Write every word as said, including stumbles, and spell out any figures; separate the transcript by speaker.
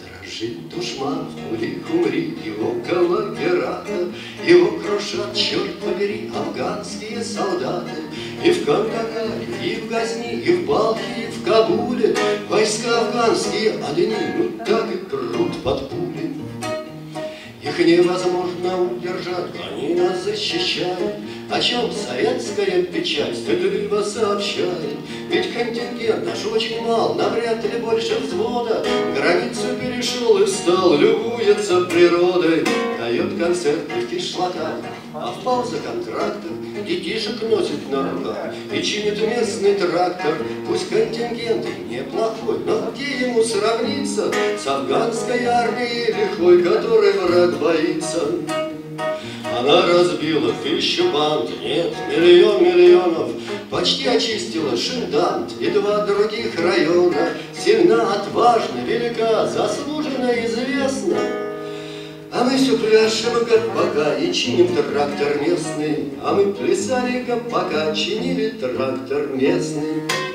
Speaker 1: Дрожит душман в пуле хумри, его коллаборатор, его крушат, черт побери, афганские солдаты. И в Кандагаре, и в Газни, и в Балхе, и в Кабуле войска афганские одни, ну так и прут под пули. Их невозможно удержать, они нас защищают, о чем советская печать стыдливо сообщает. Ведь контингент наш очень мал, навряд ли больше взвода, границу перешел и стал любуется природой. Дает концерты в кишлаках, а в пауза-контрактах детишек носит на руках и чинит местный трактор. Пусть контингент и неплохой, но где ему сравниться с афганской армией лихой, которой враг боится? Она разбила тысячу банд, нет, миллион миллионов, почти очистила Шиндант и два других района. Сильна, отважна, велика, заслуженно известна. А мы все пляшем, как пока, и чиним трактор местный. А мы плясали, как пока, чинили трактор местный.